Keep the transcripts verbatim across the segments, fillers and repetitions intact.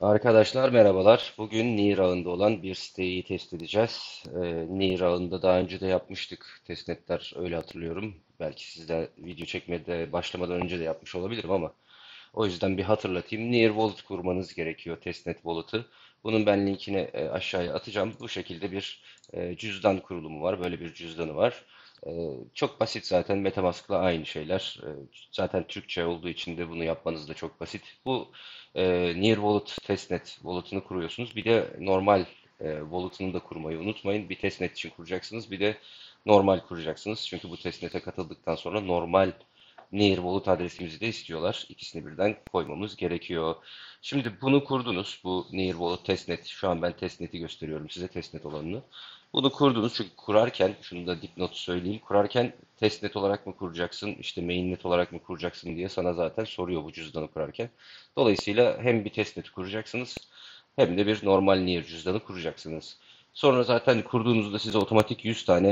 Arkadaşlar merhabalar. Bugün Near ağında olan bir siteyi test edeceğiz. Ee, Near ağında daha önce de yapmıştık testnetler, öyle hatırlıyorum. Belki siz de video çekmede başlamadan önce de yapmış olabilirim ama o yüzden bir hatırlatayım. Near Wallet kurmanız gerekiyor, testnet wallet'ı. Bunun ben linkini e, aşağıya atacağım. Bu şekilde bir e, cüzdan kurulumu var. Böyle bir cüzdanı var. E, Çok basit zaten. MetaMask'la aynı şeyler. E, zaten Türkçe olduğu için de bunu yapmanız da çok basit. Bu e, Near Wallet testnet wallet'ını kuruyorsunuz. Bir de normal e, wallet'ını da kurmayı unutmayın. Bir testnet için kuracaksınız. Bir de normal kuracaksınız. Çünkü bu testnet'e katıldıktan sonra normal Near Wallet adresimizi de istiyorlar. İkisini birden koymamız gerekiyor. Şimdi bunu kurdunuz. Bu Near Wallet testnet. Şu an ben testnet'i gösteriyorum size, testnet olanını. Bunu kurdunuz çünkü kurarken, şunu da dipnot söyleyeyim. Kurarken testnet olarak mı kuracaksın, işte mainnet olarak mı kuracaksın diye sana zaten soruyor bu cüzdanı kurarken. Dolayısıyla hem bir testnet kuracaksınız hem de bir normal Near cüzdanı kuracaksınız. Sonra zaten kurduğunuzda size otomatik yüz tane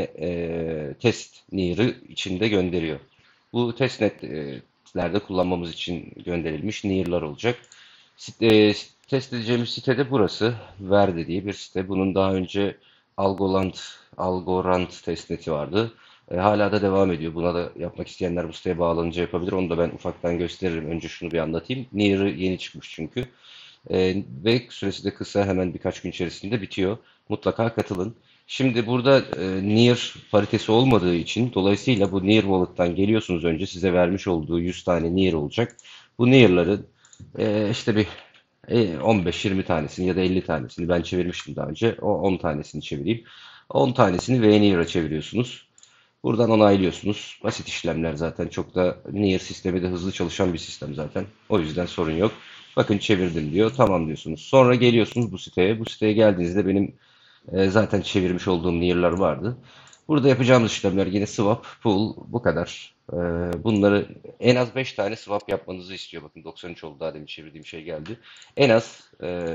e, test Near'ı içinde gönderiyor. Bu testnetlerde kullanmamız için gönderilmiş Near'lar olacak. Site- Test edeceğimiz site de burası. Verde diye bir site. Bunun daha önce Algorand, Algorand testneti vardı. E, hala da devam ediyor. Buna da yapmak isteyenler bu siteye bağlanınca yapabilir. Onu da ben ufaktan gösteririm. Önce şunu bir anlatayım. Near'ı yeni çıkmış çünkü. E, ve süresi de kısa, hemen birkaç gün içerisinde bitiyor. Mutlaka katılın. Şimdi burada e, Near paritesi olmadığı için, dolayısıyla bu Near Wallet'tan geliyorsunuz, önce size vermiş olduğu yüz tane Near olacak. Bu Near'ların e, işte bir e, on beş yirmi tanesini ya da elli tanesini ben çevirmiştim daha önce. O on tanesini çevireyim. on tanesini V-Near'a çeviriyorsunuz. Buradan onaylıyorsunuz. Basit işlemler zaten. Çok da Near sistemi de hızlı çalışan bir sistem zaten. O yüzden sorun yok. Bakın çevirdim diyor. Tamam diyorsunuz. Sonra geliyorsunuz bu siteye. Bu siteye geldiğinizde benim e, zaten çevirmiş olduğum Near'lar vardı. Burada yapacağımız işlemler yine swap, pool, bu kadar. E, bunları en az beş tane swap yapmanızı istiyor. Bakın doksan üç oldu, daha demin çevirdiğim şey geldi. En az e,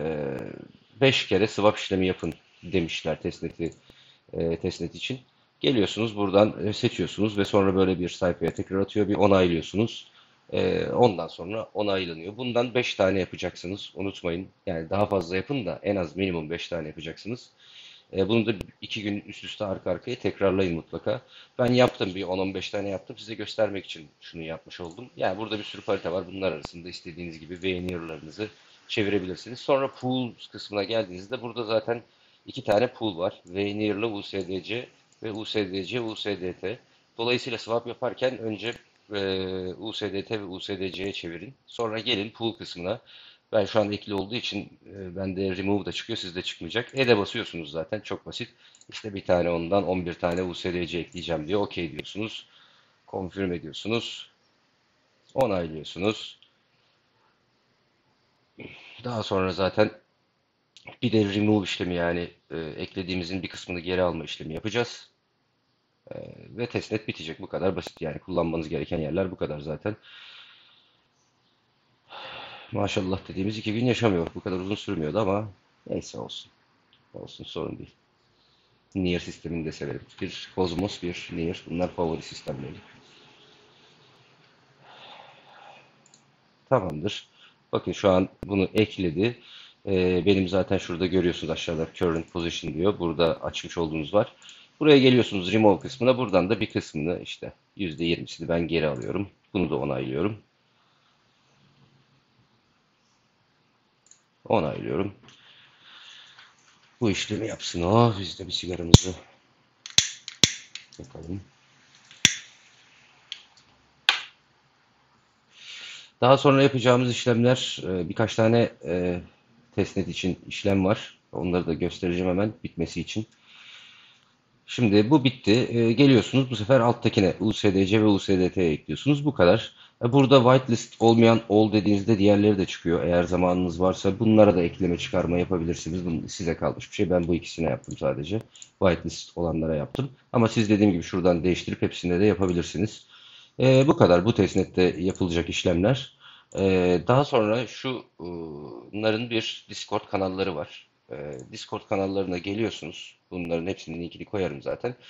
beş kere swap işlemi yapın demişler testneti, e, testnet için. Geliyorsunuz buradan, e, seçiyorsunuz ve sonra böyle bir sayfaya tekrar atıyor. Bir onaylıyorsunuz. E, ondan sonra onaylanıyor. Bundan beş tane yapacaksınız. Unutmayın. Yani daha fazla yapın da en az minimum beş tane yapacaksınız. E, bunu da iki gün üst üste arka arkaya tekrarlayın mutlaka. Ben yaptım, bir on on beş tane yaptım. Size göstermek için şunu yapmış oldum. Yani burada bir sürü parite var. Bunlar arasında istediğiniz gibi Veneer'larınızı çevirebilirsiniz. Sonra pool kısmına geldiğinizde burada zaten iki tane pool var. Veneer'la U S D C ve U S D C, U S D T. Dolayısıyla swap yaparken önce e, U S D T ve U S D C'ye çevirin. Sonra gelin pool kısmına. Ben şu an ekli olduğu için e, bende remove da çıkıyor, sizde çıkmayacak. Add'e basıyorsunuz zaten, çok basit. İşte bir tane ondan on bir tane U S D C ekleyeceğim diyor. OK diyorsunuz. Confirm ediyorsunuz. Onaylıyorsunuz. Daha sonra zaten bir de remove işlemi, yani e, eklediğimizin bir kısmını geri alma işlemi yapacağız. E, ve testnet bitecek. Bu kadar basit yani. Kullanmanız gereken yerler bu kadar zaten. Maşallah dediğimiz iki gün yaşamıyor. Bu kadar uzun sürmüyordu ama neyse, olsun. Olsun, sorun değil. Near sistemini de severim. Bir Cosmos, bir Near. Bunlar favori sistemleri. Tamamdır. Bakın şu an bunu ekledi. Ee, benim zaten şurada görüyorsunuz, aşağıda current position diyor. Burada açmış olduğunuz var. Buraya geliyorsunuz remove kısmına. Buradan da bir kısmını, işte yüzde yirmisini ben geri alıyorum. Bunu da onaylıyorum. Onaylıyorum. Bu işlemi yapsın o. Biz de bir sigaramızı yakalım. Daha sonra yapacağımız işlemler, e, birkaç tane e, testnet için işlem var. Onları da göstereceğim hemen bitmesi için. Şimdi bu bitti. E, geliyorsunuz bu sefer alttakine U S D C ve U S D T'ye ekliyorsunuz. Bu kadar. E, burada whitelist olmayan all dediğinizde diğerleri de çıkıyor. Eğer zamanınız varsa bunlara da ekleme çıkarma yapabilirsiniz. Bu size kalmış bir şey. Ben bu ikisine yaptım sadece. Whitelist olanlara yaptım. Ama siz dediğim gibi şuradan değiştirip hepsine de yapabilirsiniz. E, bu kadar. Bu testnette yapılacak işlemler. E, daha sonra şu e, bunların bir Discord kanalları var. E, Discord kanallarına geliyorsunuz. Bunların hepsinin linkini koyarım zaten.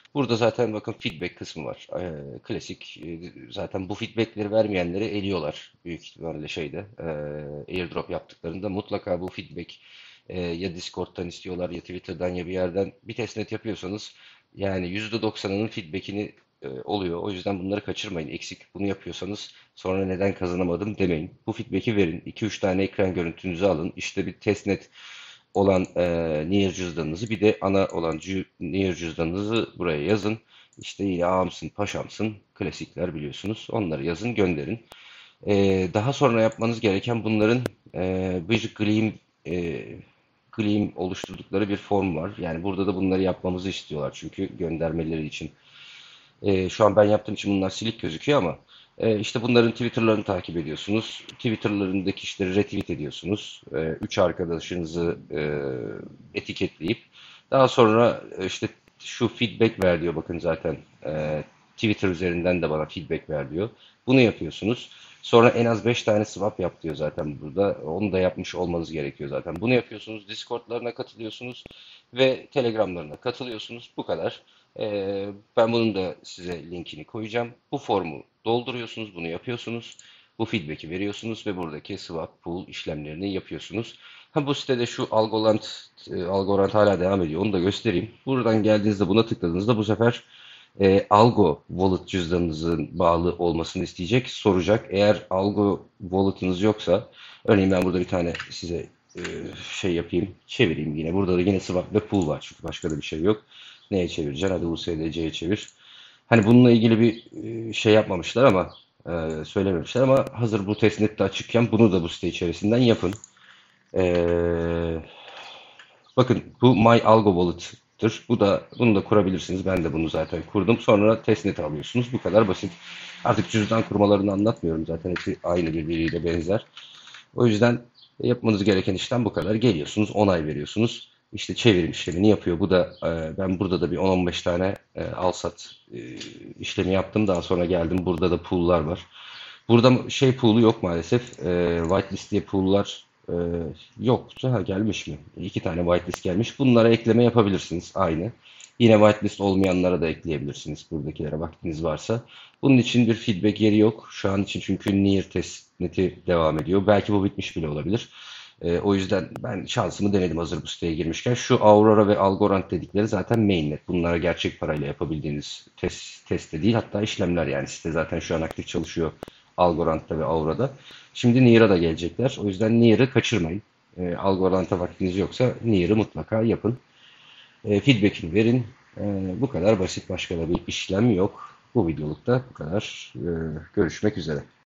Burada zaten bakın feedback kısmı var. Ee, klasik e, zaten bu feedbackleri vermeyenleri eliyorlar büyük ihtimalle şeyde e, airdrop yaptıklarında mutlaka bu feedback e, ya Discord'dan istiyorlar ya Twitter'dan ya bir yerden bir testnet yapıyorsanız yani yüzde doksanının feedbackini e, oluyor. O yüzden bunları kaçırmayın. Eksik bunu yapıyorsanız sonra neden kazanamadım demeyin. Bu feedback'i verin. iki üç tane ekran görüntünüzü alın. İşte bir testnet olan e, Nier cüzdanınızı bir de ana olan cü- Nier cüzdanınızı buraya yazın. İşte yine ağamsın, paşamsın, klasikler biliyorsunuz. Onları yazın, gönderin. E, daha sonra yapmanız gereken bunların e, bir Gleam e, Gleam oluşturdukları bir form var. Yani burada da bunları yapmamızı istiyorlar çünkü göndermeleri için. E, şu an ben yaptığım için bunlar silik gözüküyor ama e, işte bunların Twitter'larını takip ediyorsunuz. Twitter'larındaki kişileri retweet ediyorsunuz. E, üç arkadaşınızı e, etiketleyip daha sonra e, işte şu feedback ver diyor bakın zaten e, Twitter üzerinden de bana feedback ver diyor. Bunu yapıyorsunuz. Sonra en az beş tane swap yap diyor zaten burada. Onu da yapmış olmanız gerekiyor zaten. Bunu yapıyorsunuz. Discord'larına katılıyorsunuz ve Telegram'larına katılıyorsunuz. Bu kadar. Ee, ben bunun da size linkini koyacağım. Bu formu dolduruyorsunuz, bunu yapıyorsunuz. Bu feedback'i veriyorsunuz ve buradaki swap pool işlemlerini yapıyorsunuz. Ha, bu sitede şu Algorand, e, Algorand hala devam ediyor. Onu da göstereyim. Buradan geldiğinizde buna tıkladığınızda bu sefer e, Algo Wallet cüzdanınızın bağlı olmasını isteyecek, soracak. Eğer Algo Wallet'ınız yoksa, örneğin ben burada bir tane size e, şey yapayım, çevireyim yine. Burada da yine swap ve pool var çünkü başka da bir şey yok. Neye çevireceksin? Hadi U S D C'ye çevir. Hani bununla ilgili bir e, şey yapmamışlar ama e, söylememişler ama hazır bu testnet de açıkken bunu da bu site içerisinden yapın. E, bakın bu My Algo Wallet'tır. Bu da bunu da kurabilirsiniz. Ben de bunu zaten kurdum. Sonra testnet alıyorsunuz. Bu kadar basit. Artık cüzdan kurmalarını anlatmıyorum zaten. Hepsi aynı birbiriyle benzer. O yüzden yapmanız gereken işlem bu kadar. Geliyorsunuz, onay veriyorsunuz. İşte çevirim işlemini yapıyor. Bu da e, ben burada da bir on on beş tane e, al sat e, işlemi yaptım. Daha sonra geldim. Burada da pool'lar var. Burada şey pool'u yok maalesef. E, whitelist diye pool'lar e, yoktu. Ha, gelmiş mi? İki tane whitelist gelmiş. Bunlara ekleme yapabilirsiniz. Aynı. Yine whitelist olmayanlara da ekleyebilirsiniz buradakilere vaktiniz varsa. Bunun için bir feedback yeri yok. Şu an için çünkü Nier testneti devam ediyor. Belki bu bitmiş bile olabilir. Ee, o yüzden ben şansımı denedim hazır bu siteye girmişken. Şu Aurora ve Algorand dedikleri zaten mainnet. Bunlara gerçek parayla yapabildiğiniz test, test de değil. Hatta işlemler yani site zaten şu an aktif çalışıyor Algorand'da ve Aura'da. Şimdi Nier'a da gelecekler. O yüzden Nier'ı kaçırmayın. Ee, Algorand'a vaktiniz yoksa Nier'ı mutlaka yapın. E, feedback'ini verin. E, bu kadar basit. Başka da bir işlem yok. Bu videolukta bu kadar. E, görüşmek üzere.